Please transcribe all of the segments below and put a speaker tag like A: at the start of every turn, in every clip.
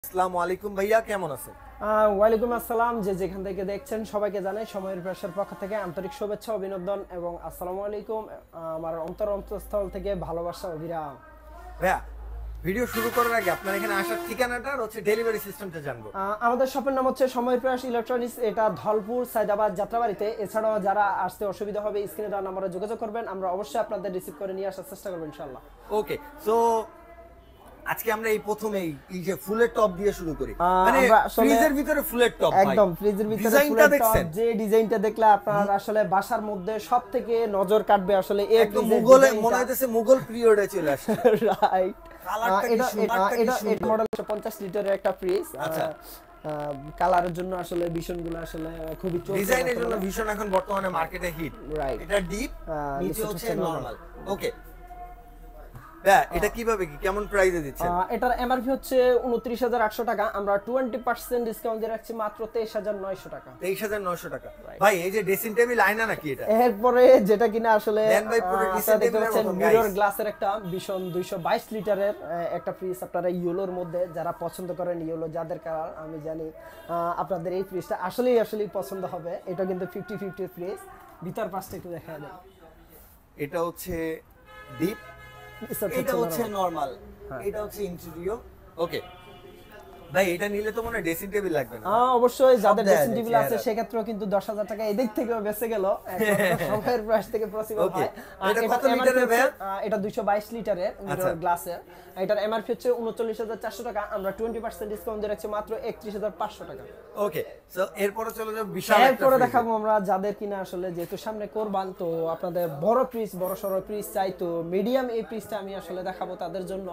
A: আসসালামু আলাইকুম ভাইয়া, কেমন আছেন?
B: ওয়ালাইকুম আসসালাম। যে যেখান থেকে দেখছেন সবাইকে জানাই সময়ের প্রেসার পক্ষ থেকে আন্তরিক শুভেচ্ছা অভিনন্দন এবং আসসালামু আলাইকুম। আমার অন্তরস্থল থেকে ভালোবাসা অভিরাম।
A: ভাইয়া, ভিডিও শুরু করার আগে আপনার এখানে আসার ঠিকানাটা আর হচ্ছে ডেলিভারি সিস্টেমটা জানবো।
B: আমাদের শপের নাম হচ্ছে সময়ের প্রয়াস ইলেকট্রনিক্স। এটা ধলপুর সাইদাবাদ যাত্রাবাড়িতে। এছাড়াও যারা আসতে অসুবিধা হবে স্ক্রিনে দেওয়া নাম্বারে যোগাযোগ করবেন, আমরা অবশ্যই আপনাদের রিসিভ করে নিয়ে আসার চেষ্টা করবো ইনশাআল্লাহ।
A: ওকে, সো আজকে আমরা এই প্রথমে এই যে ফুলের টপ দিয়ে শুরু করি। মানে
B: আমরা আসলে
A: ফ্রিজের ভিতরে ফুলের টপ,
B: একদম ফ্রিজের ভিতরে
A: ডিজাইনটা
B: ফুলের
A: দেখছেন?
B: টপ, যে ডিজাইনটা দেখলে আপনার আসলে বাসার মধ্যে সবথেকে নজর কাটবে আসলে এই
A: একদম
B: ফ্রিজের
A: মুঘল,
B: ডিজাইনটা।
A: মনে হইতেছে মুঘল পিরিয়ডে চলে আসছে।
B: রাইট।
A: কালারটা কি
B: এটা
A: সুন্দর,
B: এটা
A: কি সুন্দর।
B: মডেল 50 লিটারের একটা ফ্রিজ।
A: আচ্ছা।
B: কালারের জন্য আসলে ভীষণগুলো আসলে খুবই চলছে
A: ডিজাইনের জন্য
B: বর্তমানে।
A: ভীষণ এখন বর্তমানে মার্কেটে হিট।
B: রাইট।
A: এটা ডিপ, নিচে হচ্ছে
B: হচ্ছে
A: নরমাল। ওকে ভাইয়া, এটা কিভাবে কি কেমন প্রাইসে দিচ্ছেন?
B: এটার এমআরপি হচ্ছে 29,800 টাকা। আমরা 20% ডিসকাউন্ট দিয়ে রাখছি মাত্র 23,900 টাকা।
A: 23,900 টাকা। ভাই, এই যে ড্রেসিং টেবিল আয়না নাকি এটা?
B: এরপরে যেটা কিনা আসলে
A: দেন ভাই, পুরো
B: আপনারা
A: decent
B: দেখতে
A: table এর
B: পাচ্ছেন
A: মতো,
B: মিরর
A: guys।
B: গ্লাসের একটা ভীষণ 222 লিটারের একটা ফ্রিজ। আপনারা ইয়েলোর মধ্যে যারা পছন্দ করেন, ইয়েলো যাদের কালার আমি জানি, আপনাদের এই ফ্রিজটা আসলেই পছন্দ হবে। এটা কিন্তু 50-50 ফ্রিজ। ভিতর পাশটা একটু দেখা দেয়।
A: এটা হচ্ছে ডিপ, এটা হচ্ছে নরমাল, এটা হচ্ছে ইন্টেরিয়র। ওকে ভাই, এটা নিলে তো মনে হয় ড্রেসিং টেবিল লাগবে না?
B: অবশ্যই যাদের
A: দেয়া
B: ড্রেসিং
A: যায়,
B: টেবিল আছে
A: চেহারা।
B: সেক্ষেত্রেও কিন্তু 10,000 টাকা এদিক থেকেও বেঁচে গেল। সময়ের প্রাইস থেকে পসিবল
A: Okay,
B: হয়।
A: এটা কত
B: এটার
A: লিটারের
B: MRP
A: ভাইয়া?
B: হচ্ছে, এটা 222 লিটারের
A: আচ্ছা।
B: মিরর গ্লাসের। এটার এমআরপি হচ্ছে 39,400 টাকা। আমরা 20% ডিসকাউন্ট দিয়ে রাখছি মাত্র 31,500 টাকা।
A: ওকে, সো এরপরে চলে যাব বিশাল একটা
B: এরপরে
A: fridge এ।
B: দেখাবো আমরা যাদের কিনা আসলে যেহেতু সামনে কোরবান, তো আপনাদের বড় ফ্রিজ, বড় সড়ো ফ্রিজ চাই, তো মিডিয়াম এই ফ্রিজটা আমি আসলে দেখাবো তাদের জন্য।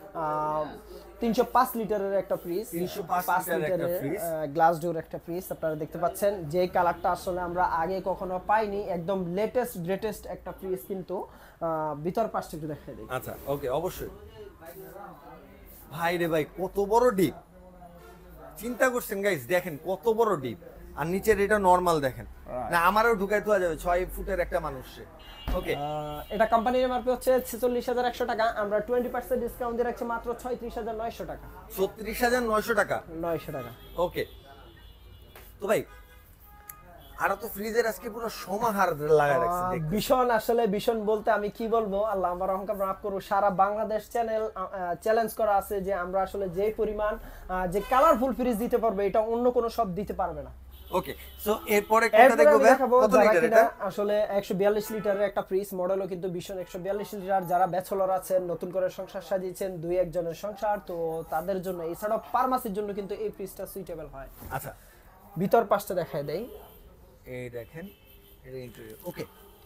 B: 305 লিটারের একটা ফ্রিজ,
A: 305 লিটারের একটা ফ্রিজ।
B: গ্লাস ডোর একটা ফ্রিজ। আপনারা দেখতে পাচ্ছেন যে কালারটা আসলে আমরা আগে কখনো পাইনি, একদম লেটেস্ট গ্রেটেস্ট একটা ফ্রিজ। কিন্তু ভিতর পাশটা একটু দেখাই দিই।
A: আচ্ছা, ওকে, অবশ্যই। ভাই রে ভাই, কত বড় ডিপ! চিন্তা করছেন গাইস, দেখেন কত বড় ডিপ। আর নিচের এটা নরমাল দেখেন না, আমারও ঢুকাই দেওয়া যাবে 6 ফুটের একটা মানুষে। ওকে,
B: এটা কোম্পানির এমআরপি হচ্ছে 46,100 টাকা। আমরা 20% ডিসকাউন্ট দিয়ে রাখছি মাত্র 36,900 টাকা।
A: 36,900 টাকা।
B: 900 টাকা।
A: ওকে, তো ভাই আরো তো ফ্রিজের আজকে পুরো সমাহার লাগায় রাখছে দেখতে।
B: ভীষণ বলতে আমি কি বলবো, আল্লাহ আমার অহংকার মাফ করুক। সারা বাংলাদেশ চ্যালেঞ্জ করা আছে যে আমরা আসলে যে পরিমাণ যে কালারফুল ফ্রিজ দিতে পারবে, এটা অন্য কোনো সব দিতে পারবে না।
A: ওকে, সো এরপরে কোনটা
B: এরপরে
A: দেখবো
B: আমি
A: ভাই?
B: দেখাবো
A: কত
B: যারা
A: লিটার
B: কিনা
A: এটা?
B: আসলে 142 লিটারের একটা ফ্রিজ, মডেলও কিন্তু ভীষণ 142 লিটার। যারা ব্যাচেলর আছেন, নতুন করে সংসার সাজিয়েছেন, 2-1 জনের সংসার, তো তাদের জন্য, এছাড়াও ফার্মাসির জন্য কিন্তু এই ফ্রিজটা সুইটেবল হয়।
A: আচ্ছা,
B: ভিতর পাশটা দেখায় দেই।
A: এই দেখেন, এটা ইন্টেরিয়র। ওকে,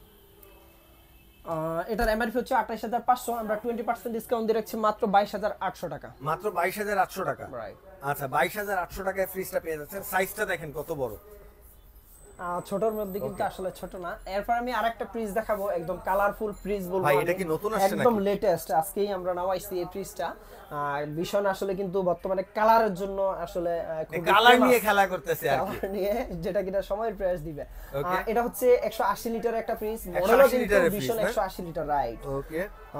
B: এটার এমআরপি হচ্ছে 28,500। আমরা 20% ডিসকাউন্ট দিয়ে রাখছি মাত্র 22,800 টাকা।
A: মাত্র 22,800 টাকা।
B: রাইট।
A: আচ্ছা, 22,800 টাকায় ফ্রিজটা পেয়ে যাচ্ছেন। সাইজটা দেখেন কত বড়।
B: ছোটর মধ্যে কিন্তু আসলে ছোট না। এরপর আমি আরেকটা ফ্রিজ দেখাবো, একদম কালারফুল ফ্রিজ বলবো
A: ভাই,
B: আমি।
A: এটা কি নতুন আসছে
B: একদম
A: নাকি?
B: লেটেস্ট, আজকেই আমরা নামাইছি এই ফ্রিজটা। ভীষণ আসলে কিন্তু বর্তমানে কালারের জন্য আসলে খুব
A: কালার নিয়ে খেলা করতেছে আর কি।
B: কালার নিয়ে, যেটা কিনা সময়ের প্রাইস দিবে।
A: Okay.
B: এটা হচ্ছে 180 লিটারের একটা ফ্রিজ,
A: 180
B: মডেলও কিন্তু
A: লিটারের
B: ভীষণ
A: fridge, না?
B: 180 লিটার। রাইট।
A: ওকে,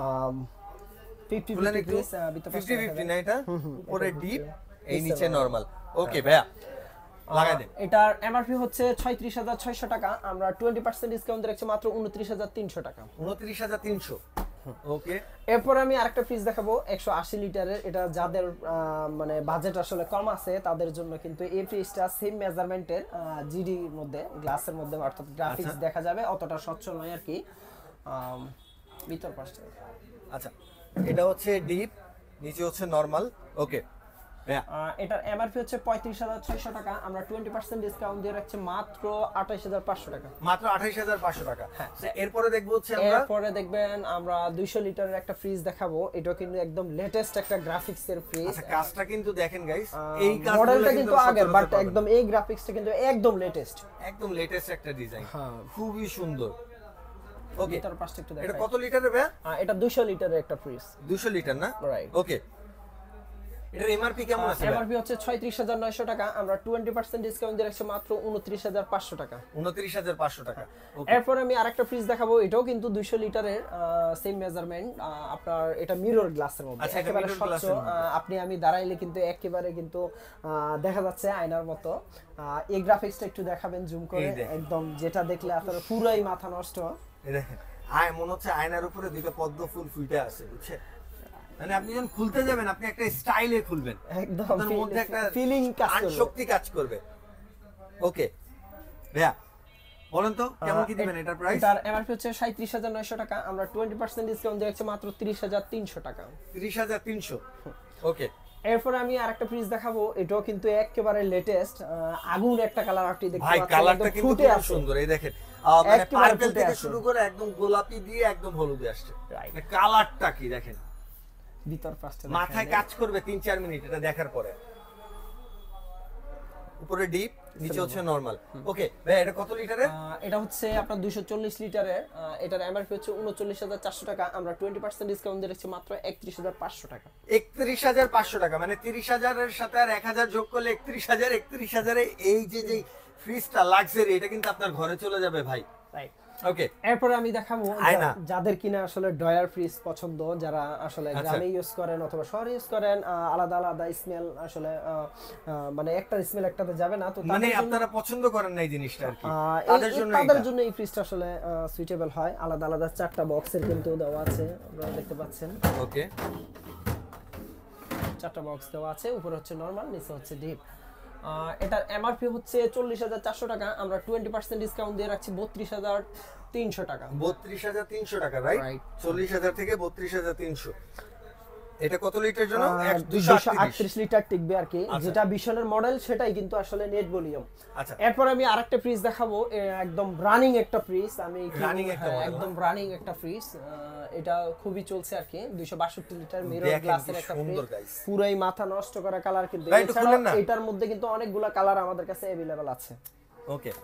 B: 50
A: বলেন একটু।
B: ফ্রিজ, ভিতর পাশটা
A: 50-50
B: দেখাবেন।
A: না এটা? উপরে
B: এটা
A: ডিপ, এই
B: নিচে
A: নিচে
B: normal।
A: নরমাল। ওকে ভাইয়া, লাগাই দেন।
B: এটার এমআরপি হচ্ছে 36,600 টাকা। আমরা 20% ডিসকাউন্ট রাখছি মাত্র 29,300 টাকা।
A: 29,300। ওকে,
B: এরপর আমি আরেকটা ফ্রিজ দেখাবো 180 লিটারের। এটা যাদের মানে বাজেট আসলে কম আছে তাদের জন্য কিন্তু এই ফ্রিজটা সেম মেজারমেন্টের, জিডি মধ্যে, গ্লাসের মধ্যে, অর্থাৎ গ্রাফিক্স
A: আচ্ছা।
B: দেখা যাবে, অতটা স্বচ্ছ নয় আর কি। ভিতর পাশটা
A: আচ্ছা, এটা হচ্ছে ডিপ, নিচে হচ্ছে নরমাল। ওকে ভাইয়া,
B: এটার এমআরপি হচ্ছে 35,600 টাকা। আমরা 20% ডিসকাউন্ট দিয়ে রাখছি মাত্র 28,500 টাকা।
A: মাত্র 28,500 টাকা।
B: হ্যাঁ।
A: So, এরপরে দেখবো হচ্ছে আমরা
B: এরপরে দেখবেন আমরা 200 লিটারের একটা ফ্রিজ দেখাবো। এটা কিন্তু একদম লেটেস্ট একটা গ্রাফিক্স এর ফ্রিজ।
A: আচ্ছা, কাজটা কিন্তু দেখেন গাইস, এই কাজগুলো
B: মডেলটা কিন্তু আগের, বাট
A: সচরাচর
B: একদম এই গ্রাফিক্সটা কিন্তু একদম লেটেস্ট।
A: একদম লেটেস্ট একটা ডিজাইন,
B: হ্যাঁ।
A: খুবই সুন্দর। ওকে,
B: ভিতর পাশটা একটু
A: এটা
B: দেখাই।
A: কত লিটারের ভাইয়া?
B: এটা 200 লিটারের একটা ফ্রিজ।
A: 200 লিটার না?
B: Right.
A: ওকে, এটার এমআরপি কেমন আছে?
B: এমআরপি হচ্ছে 36900 টাকা, আমরা 20% ডিসকাউন্ট দিয়ে রাখছি মাত্র 29500 টাকা।
A: 29500 টাকা।
B: এরপর আমি আরেকটা ফ্রিজ দেখাবো, এটাও কিন্তু 200 লিটারের, সেম মেজারমেন্ট। আপনার এটা মিরর গ্লাসের মধ্যে,
A: আচ্ছা,
B: একেবারে স্বচ্ছ। আপনি আমি দাঁড়াইলে কিন্তু একেবারে কিন্তু দেখা যাচ্ছে আয়নার মতো। এই গ্রাফিক্সটা একটু দেখাবেন জুম করে, একদম যেটা দেখলে আপনার পুরাই মাথা নষ্ট।
A: এই দেখেন, মনে হচ্ছে আয়নার উপরে দুটো পদ্ম ফুল ফুটে আছে, বুঝছেন? মানে আপনি যখন খুলতে যাবেন আপনি একটা স্টাইলে খুলবেন,
B: একদম
A: আপনার মধ্যে একটা
B: ফিলিং কাজ করবে,
A: শক্তি কাজ করবে। ওকে ভাইয়া, বলেন তো কেমন কি দিবেন এটার প্রাইস?
B: এটার এমআরপি হচ্ছে 37900 টাকা, আমরা 20% ডিসকাউন্ট দিয়ে রাখছি মাত্র 30300 টাকা।
A: 30300। ওকে,
B: এরপর আমি আরেকটা ফ্রিজ দেখাবো, এটাও কিন্তু একেবারে লেটেস্ট, আগুন একটা কালার আপনি দেখতে
A: ভাই
B: পাচ্ছেন,
A: কালারটা কিন্তু
B: ফুটে
A: খুব
B: আছে
A: সুন্দর। এই দেখেন, মানে
B: একেবারে
A: পার্পল
B: ফুটে
A: থেকে
B: আছে।
A: শুরু করে একদম গোলাপি দিয়ে একদম হলুদে আসছে।
B: Right.
A: মানে কালারটা কি দেখেন,
B: ভিতর পাশটা
A: মাথায় কাজ করবে 3-4 মিনিট এটা দেখার পরে। উপরে ডিপ, নিচে হচ্ছে নরমাল। ওকে ভাই, এটা কত লিটারের?
B: এটা হচ্ছে আপনার 240 লিটারের, এটার এমআরপি হচ্ছে 39400 টাকা, আমরা 20% ডিসকাউন্ট দিয়ে রাখছি মাত্র 31500 টাকা।
A: 31500 টাকা, মানে 30000 এর সাথে আর 1000 যোগ করলে 31000 এ এই যে ফ্রিজটা লাক্সারি, এটা কিন্তু আপনার ঘরে চলে যাবে ভাই।
B: রাইট।
A: ওকে,
B: এরপরে আমি দেখাবো
A: আয়না।
B: যাদের কিনা আসলে ড্রয়ার ফ্রিজ পছন্দ, যারা আসলে গ্রামে ইউজ করেন অথবা শহরে ইউজ করেন, আলাদা আলাদা স্মেল আসলে মানে একটা স্মেল একটাতে যাবে না, তো
A: মানে আপনারা পছন্দ করেন না এই জিনিসটা আর কি, তাদের জন্য
B: এই ফ্রিজটা আসলে সুইটেবল হয়। আলাদা আলাদা 4টা বক্সের কিন্তু দেওয়া আছে, আপনারা দেখতে পাচ্ছেন।
A: ওকে,
B: 4টা বক্স দেওয়া আছে, উপরে হচ্ছে নরমাল, নিচে হচ্ছে ডিপ। এটার এমআরপি হচ্ছে 40400 টাকা, আমরা 20% ডিসকাউন্ট দিয়ে রাখছি 32300 টাকা।
A: 32300 টাকা, রাইট?
B: Right.
A: 40000 থেকে 32300। এটা কত লিটার জন্য?
B: 238 লিটার টিকবে আর কি, যেটা বিশনের মডেল সেটাই কিন্তু আসলে নেট ভলিউম।
A: আচ্ছা,
B: এরপর আমি আরেকটা ফ্রিজ দেখাবো, একদম রানিং একটা ফ্রিজ, আমি
A: Running একটা model,
B: একদম রানিং একটা ফ্রিজ, এটা খুবই চলছে আর কি, 262 লিটার মিরর গ্লাসের একটা ফ্রিজ, পুরাই মাথা নষ্ট করা কালার। কিন্তু এছাড়াও এটার মধ্যে কিন্তু অনেকগুলা কালার আমাদের কাছে अवेलेबल আছে।
A: ওকে,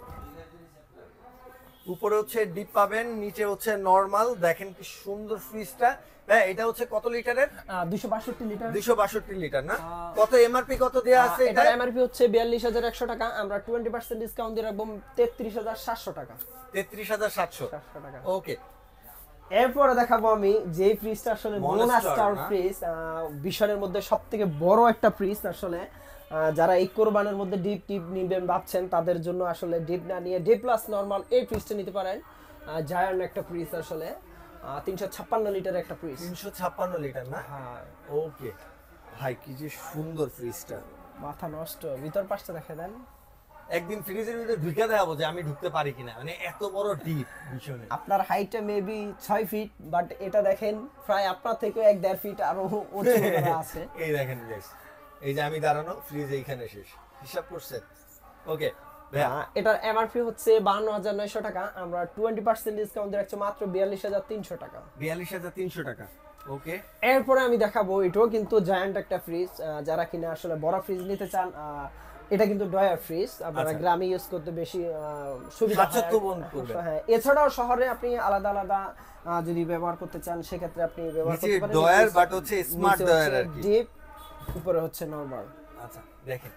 A: উপরে হচ্ছে ডিপ পাবেন, নিচে হচ্ছে নরমাল। দেখেন কি সুন্দর ফ্রিজটা। হ্যাঁ, এটা হচ্ছে কত লিটারের?
B: 262 লিটার।
A: 262 লিটার না? কত এমআরপি কত দেয়া আছে এটা?
B: এটার এমআরপি হচ্ছে 42100 টাকা, আমরা 20% ডিসকাউন্ট দিয়ে রাখবো 33700 টাকা।
A: 33700
B: টাকা।
A: ওকে,
B: এরপরে দেখাবো আমি যে ফ্রিজটা আসলে মনস্টার ফ্রিজ, বিশনের মধ্যে সবথেকে বড় একটা ফ্রিজ আসলে। যারা এই কোরবানের মধ্যে ডিপ টিপ নিবেন ভাবছেন, তাদের জন্য আসলে ডিপ না নিয়ে ডি প্লাস নরমাল এই ফ্রিজটা নিতে পারেন। জায়ান্ট একটা ফ্রিজ আসলে, 356 লিটারের একটা ফ্রিজ।
A: 356 লিটার না?
B: হ্যাঁ।
A: ওকে ভাই, কি যে সুন্দর ফ্রিজটা,
B: মাথা নষ্ট। ভিতর পাশটা দেখে দেন,
A: একদিন ফ্রিজের ভিতরে ঢুকে দেখাবো যে আমি ঢুকতে পারি কিনা, মানে এত বড় ডিপ ভীষণ।
B: আপনার হাইটটা মেবি 6 ফিট, বাট এটা দেখেন প্রায় আপনার থেকে 1-1.5 ফিট আরো উঁচু করা আছে।
A: এই দেখেন গাইস, এই যে আমি দাঁড়ানো, ফ্রিজ এইখানে শেষ, হিসাব করছেন? ওকে ভাইয়া,
B: এটার এমআরপি হচ্ছে 52900 টাকা, আমরা 20% ডিসকাউন্ট দিয়ে রাখছি মাত্র 42300 টাকা।
A: 42300 টাকা। ওকে,
B: এরপরে আমি দেখাবো, এটাও কিন্তু জায়ান্ট একটা ফ্রিজ, যারা কিনা আসলে বড় ফ্রিজ নিতে চান, এটা কিন্তু ডয়ার ফ্রিজ, আপনারা গ্রামে ইউজ করতে বেশি সুবিধা হয়। হ্যাঁ, এছাড়াও শহরে আপনি আলাদা আলাদা যদি ব্যবহার করতে চান, সেক্ষেত্রে আপনি ব্যবহার করতে পারেন।
A: ডয়ার বাট হচ্ছে স্মার্ট ডয়ার আর কি,
B: ডিপ, উপরে হচ্ছে নরমাল।
A: আচ্ছা দেখেন,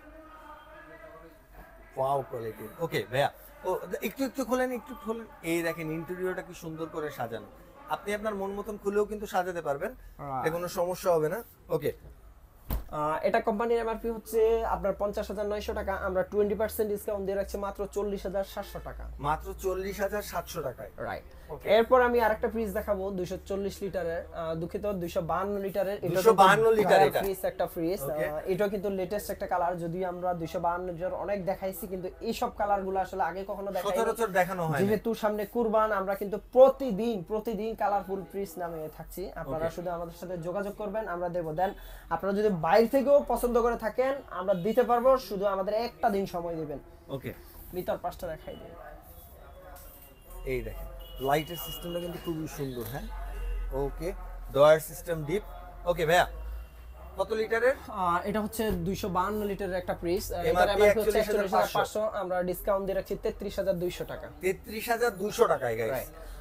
A: ওয়াও কোয়ালিটি। ওকে ভাইয়া, ও একটু খোলেন, একটু খোলেন। এই দেখেন ইন্টেরিয়রটা কি সুন্দর করে সাজানো, আপনি আপনার মন মতন খুলেও কিন্তু সাজাতে পারবেন, এতে কোনো সমস্যা হবে না। ওকে,
B: এটা কোম্পানির এমআরপি হচ্ছে আপনার 50900 টাকা, আমরা 20% ডিসকাউন্ট দিয়ে রাখছি মাত্র 40700 টাকা।
A: মাত্র 40700 টাকায়,
B: রাইট। এরপর আমি আরেকটা ফ্রিজ দেখাবো 240 লিটারের, দুঃখিত 252 লিটারের। এটা
A: 252 লিটার এটা
B: ফ্রিজ, একটা ফ্রিজ, এটা কিন্তু লেটেস্ট একটা কালার। যদিও আমরা 252 লিটার অনেক দেখাইছি, কিন্তু এই সব কালারগুলো আসলে আগে কখনো দেখাইনি,
A: সচরাচর দেখানো হয় না।
B: যেহেতু সামনে কুরবান, আমরা কিন্তু প্রতিদিন কালারফুল ফ্রিজ নামে থাকছি। আপনারা শুধু আমাদের সাথে যোগাযোগ করবেন, আমরা দেব। দেন আপনারা যদি বাইরে থেকেও পছন্দ করে থাকেন, আমরা দিতে পারবো, শুধু আমাদের একটা দিন সময় দিবেন।
A: ওকে,
B: ভিতর পাশটা দেখাই দিন।
A: এই দেখেন লাইটের সিস্টেমটা কিন্তু খুবই সুন্দর। হ্যাঁ, ওকে, ডয়ার সিস্টেম ডিপ। ওকে ভাইয়া, কত লিটারের?
B: এটা হচ্ছে 252 লিটারের একটা ফ্রিজ,
A: এটার এমআরপি হচ্ছে
B: 44500, আমরা ডিসকাউন্ট দিয়ে রাখছি 33200 টাকা।
A: 33200 টাকায় গাইস।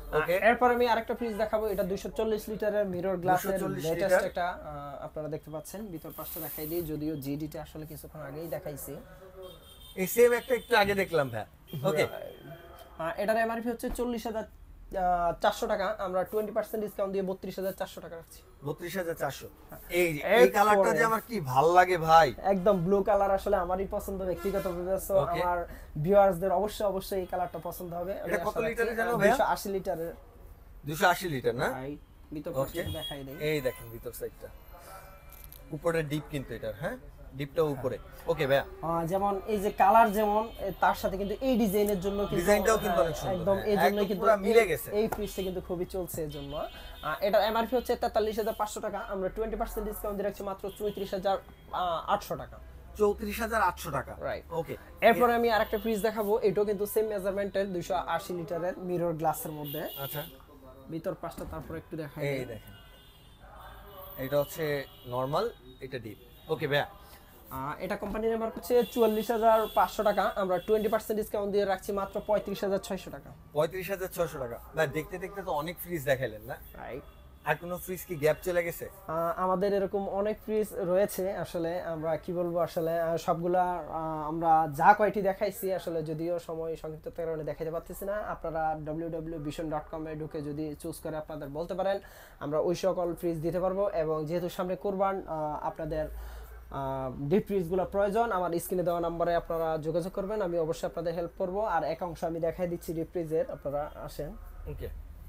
A: ওকে
B: এরপর আমি আরেকটা ফ্রিজ দেখাবো, এটা 240 লিটারের মিরর গ্লাসের
A: 240
B: লেটেস্ট
A: লিটার।
B: একটা আপনারা দেখতে পাচ্ছেন। ভিতর পাশটা দেখাই দিই, যদিও জিডিটা আসলে কিছুক্ষণ আগেই দেখাইছি।
A: এই সেম একটা একটু আগে দেখলাম ভাই। ওকে
B: এটার এমআরপি হচ্ছে 40,400 টাকা, আমরা 20% ডিসকাউন্ট দিয়ে 32,400 টাকা রাখছি।
A: 32,400। এই কালারটা যে আমার কি ভাল লাগে ভাই।
B: একদম ব্লু কালার আসলে আমারই পছন্দ ব্যক্তিগতভাবে, সো
A: Okay.
B: আমার ভিউয়ার্সদের অবশ্যই এই কালারটা পছন্দ হবে।
A: এটা কত লিটারের জানো ভাইয়া?
B: 280 লিটারের।
A: 280 লিটার না?
B: ভিতর
A: ওকে
B: পাশটা দেখাই দেই।
A: এই দেখেন ভিতর সাইডটা, উপরে ডিপ কিন্তু এটার, হ্যাঁ ডিপটা উপরে। ওকে ভাইয়া
B: যেমন এই যে কালার, যেমন তার সাথে কিন্তু এই ডিজাইনের জন্য কিন্তু
A: ডিজাইনটাও কিন্তু অনেক সুন্দর।
B: একদম
A: হ্যাঁ,
B: এই জন্যই
A: একদম
B: কিন্তু
A: পুরো মিলে গেছে।
B: এই ফ্রিজটা কিন্তু খুবই চলছে এর জন্য। এটার এমআরপি হচ্ছে 43,500 টাকা, আমরা 20% ডিসকাউন্ট দিয়ে রাখছি মাত্র 34,800 টাকা।
A: 34,800 টাকা।
B: রাইট।
A: ওকে
B: এরপরে আমি আরেকটা ফ্রিজ দেখাবো, এটাও কিন্তু সেম মেজারমেন্টের 280 লিটারের মিরর গ্লাসের মধ্যে।
A: আচ্ছা
B: ভিতর পাশটা তারপর একটু দেখাই
A: এই
B: দিই।
A: দেখেন, এটা হচ্ছে নরমাল, এটা ডিপ। ওকে ভাইয়া
B: এটা কোম্পানির এমআরপি হচ্ছে 44,500 টাকা, আমরা 20% ডিসকাউন্ট দিয়ে রাখছি মাত্র 35,600 টাকা।
A: 35,600 টাকা। ভাই দেখতে দেখতে তো অনেক ফ্রিজ দেখাইলেন না?
B: রাইট।
A: আর কোনো ফ্রিজ কি গ্যাপ চলে গেছে?
B: আমাদের এরকম অনেক ফ্রিজ রয়েছে, আসলে আমরা কি বলবো, আসলে সবগুলা আমরা যা কয়টি দেখাইছি আসলে, যদিও সময় সংক্ষিপ্ততার কারণে দেখাতে পারতেছি না, আপনারা www.vision.com এ ঢুকে যদি চুজ করে আপনাদের বলতে পারেন, আমরা ওই সকল ফ্রিজ দিতে পারবো। এবং যেহেতু সামনে কোরবান, আপনাদের ডিপ ফ্রিজগুলো প্রয়োজন, আমার স্ক্রিনে দেওয়া নম্বরে আপনারা যোগাযোগ করবেন, আমি অবশ্যই আপনাদের হেল্প করব। আর এক অংশ আমি দেখাই দিচ্ছি ডিপ ফ্রিজের, আপনারা আসেন।
A: ওকে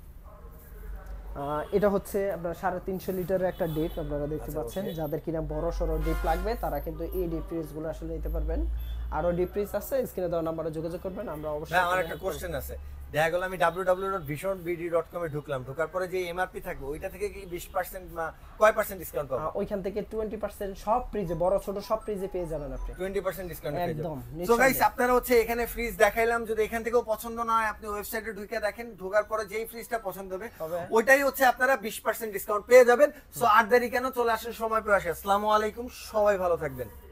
B: এটা হচ্ছে আপনার 350 লিটারের একটা ডিপ, আপনারা দেখতে পাচ্ছেন। যাদের কিনা বড় সড়ো ডিপ লাগবে তারা কিন্তু এই ডিপ ফ্রিজগুলো আসলে নিতে পারবেন। আরো ডিপ ফ্রিজ আছে, স্ক্রিনে দেওয়া নম্বরে যোগাযোগ করবেন, আমরা অবশ্যই।
A: ভাই আমার একটা কোশ্চেন আছে। দেখা গেল আমি www.visionbd.com এ ঢুকলাম, ঢোকার পরে যে এমআরপি থাকবে ওইটা থেকে কি 20% বা কয় পার্সেন্ট ডিসকাউন্ট পাবো?
B: ওইখান থেকে 20% সব ফ্রিজে, বড় ছোট সব ফ্রিজে পেয়ে যাবেন আপনি
A: 20% ডিসকাউন্ট পেয়ে
B: একদম,
A: যাবেন। সো গাইস আপনারা হচ্ছে এখানে ফ্রিজ দেখাইলাম, যদি এখান থেকেও পছন্দ না হয় আপনি ওয়েবসাইটে ঢুকে দেখেন, ঢোকার পরে যেই ফ্রিজটা পছন্দ হবে ওইটাই হচ্ছে আপনারা 20% ডিসকাউন্ট পেয়ে যাবেন। সো আর দেরি কেন, চলে আসেন সময় পেয়ে আসে। আসসালামু আলাইকুম, সবাই ভালো থাকবেন।